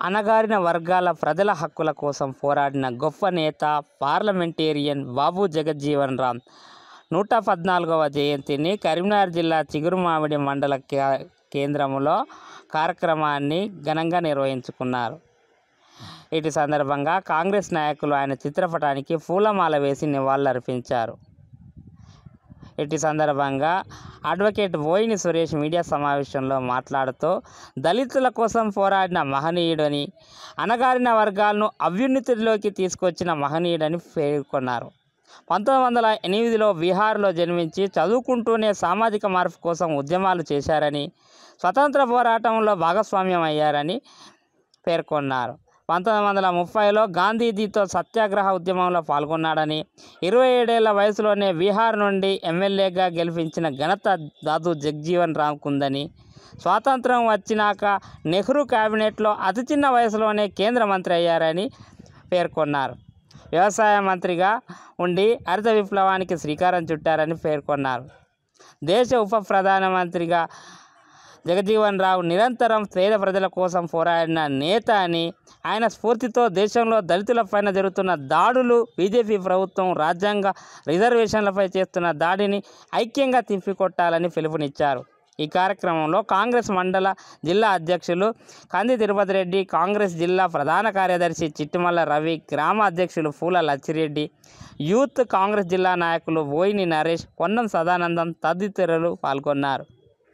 అణగారిన వర్గాల ప్రజల హక్కుల కోసం పోరాడిన గొప్ప నేత పార్లమెంటేరియన్ బాబు జగజ్జీవన్ రామ్ 114వ జయంతిని కరీంనగర్ జిల్లా చిగురుమామిడి మండల కేంద్రంలో కార్యక్రమాన్ని ఘనంగా నిర్వహించుకున్నారు. ఇటు సందర్భంగా కాంగ్రెస్ నాయకులు ఆయన చిత్రపటానికి పూలమాల వేసి నివాళులర్పించారు. ఇటు సందర్భంగా అడ్వకేట్ బోయిని సురేష్ మీడియా సమావేశంలో మాట్లాడుతూ దళితుల కోసం పోరాడిన మహనీయుడని, అణగారిన వర్గాలను అభ్యున్నతిలోకి తీసుకొచ్చిన మహనీయుడని పేర్కొన్నారు. 1908లో బీహార్లో జన్మించి చదువుకుంటూనే సామాజిక మార్పు కోసం ఉద్యమాలు చేశారని, స్వతంత్ర పోరాటంలో భాగస్వామ్యం అయ్యారని పేర్కొన్నారు. 1930లో గాంధీజీతో సత్యాగ్రహ ఉద్యమంలో పాల్గొన్నాడని, 27 ఏళ్ల వయసులోనే బీహార్ నుండి ఎమ్మెల్యేగా గెలిపించిన ఘనత దాదు జగజ్జీవన్ రామ్కుందని, స్వాతంత్రం వచ్చినాక నెహ్రూ క్యాబినెట్లో అతి చిన్న వయసులోనే కేంద్ర మంత్రి అయ్యారని పేర్కొన్నారు. వ్యవసాయ మంత్రిగా ఉండి హరిత విప్లవానికి శ్రీకారం చుట్టారని పేర్కొన్నారు. దేశ ఉప ప్రధానమంత్రిగా జగజ్జీవన్ రామ్ నిరంతరం పేద ప్రజల కోసం పోరాడిన నేత అని, ఆయన స్ఫూర్తితో దేశంలో దళితులపైన జరుగుతున్న దాడులు, బీజేపీ ప్రభుత్వం రాజ్యాంగ రిజర్వేషన్లపై చేస్తున్న దాడిని ఐక్యంగా తిప్పికొట్టాలని పిలుపునిచ్చారు. ఈ కార్యక్రమంలో కాంగ్రెస్ మండల జిల్లా అధ్యక్షులు కంది తిరుపతి రెడ్డి, కాంగ్రెస్ జిల్లా ప్రధాన కార్యదర్శి చిట్టిమల్ల రవి, గ్రామ అధ్యక్షులు పూల లచ్చిరెడ్డి, యూత్ కాంగ్రెస్ జిల్లా నాయకులు బోయిని నరేష్, పొన్నం సదానందం తదితరులు పాల్గొన్నారు.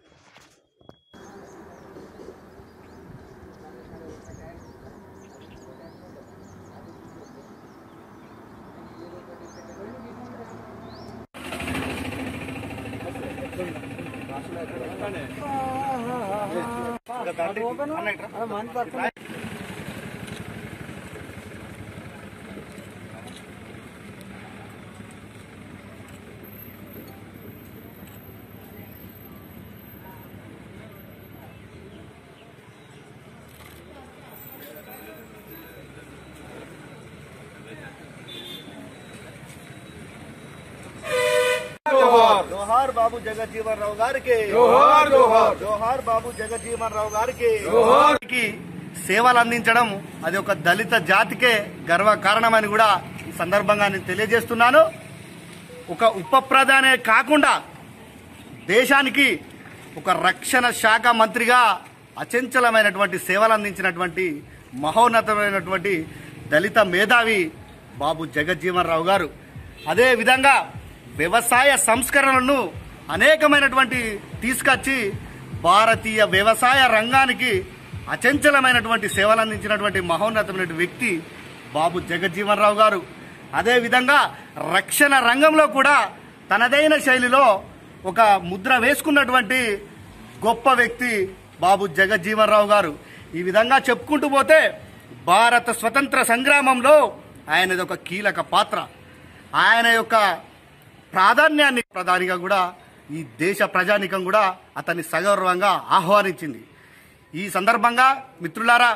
जोहार बाबू जगज्जीवन राव गारी के जोहार जोहार जोहार बाबू जगज्जीवन राव गारी के जोहार की సేవలు అందించడం అది ఒక దళిత జాతికే గర్వ కారణమని కూడా ఈ సందర్భంగా నేను తెలియజేస్తున్నాను. ఒక ఉప ప్రధానే కాకుండా దేశానికి ఒక రక్షణ శాఖ మంత్రిగా అచంచలమైనటువంటి సేవలు అందించినటువంటి మహోన్నతమైనటువంటి దళిత మేధావి బాబు జగజ్జీవన్ రావు గారు. అదే విధంగా వ్యవసాయ సంస్కరణలను అనేకమైనటువంటి తీసుకొచ్చి భారతీయ వ్యవసాయ రంగానికి అచంచలమైనటువంటి సేవలు అందించినటువంటి మహోన్నతమైన వ్యక్తి బాబు జగజ్జీవన్ రావు గారు. అదేవిధంగా రక్షణ రంగంలో కూడా తనదైన శైలిలో ఒక ముద్ర వేసుకున్నటువంటి గొప్ప వ్యక్తి బాబు జగజ్జీవన్ రావు గారు. ఈ విధంగా చెప్పుకుంటూ పోతే భారత స్వతంత్ర సంగ్రామంలో ఆయనది ఒక కీలక పాత్ర. ఆయన యొక్క ప్రాధాన్యాన్ని ప్రధానిగా కూడా ఈ దేశ ప్రజానికం కూడా అతన్ని సగౌరవంగా ఆహ్వానించింది. ఈ సందర్భంగా మిత్రులారా,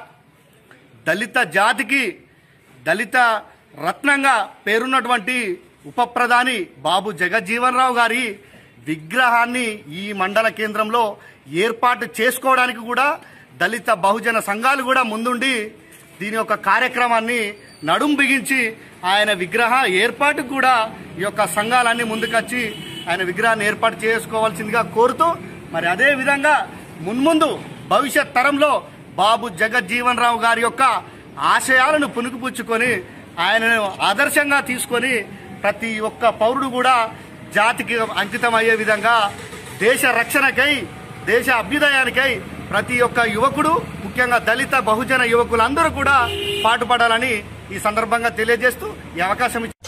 దళిత జాతికి దళిత రత్నంగా పేరున్నటువంటి ఉప ప్రధాని బాబు జగజ్జీవన్ రావు గారి విగ్రహాన్ని ఈ మండల కేంద్రంలో ఏర్పాటు చేసుకోవడానికి కూడా దళిత బహుజన సంఘాలు కూడా ముందుండి దీని యొక్క కార్యక్రమాన్ని నడుం బిగించి ఆయన విగ్రహ ఏర్పాటుకు కూడా ఈ యొక్క సంఘాలన్నీ ముందుకొచ్చి ఆయన విగ్రహాన్ని ఏర్పాటు చేసుకోవాల్సిందిగా కోరుతూ, మరి అదే విధంగా మున్ముందు భవిష్యత్ తరంలో బాబు జగజ్జీవన్ రావు గారి యొక్క ఆశయాలను పుణుకుపుచ్చుకొని ఆయనను ఆదర్శంగా తీసుకొని ప్రతి ఒక్క పౌరుడు కూడా జాతికి అంకితం అయ్యే విధంగా దేశ రక్షణకై, దేశ అభ్యుదయానికై ప్రతి ఒక్క యువకుడు, ముఖ్యంగా దళిత బహుజన యువకులందరూ కూడా పాటుపడాలని ఈ సందర్భంగా తెలియజేస్తూ ఈ అవకాశం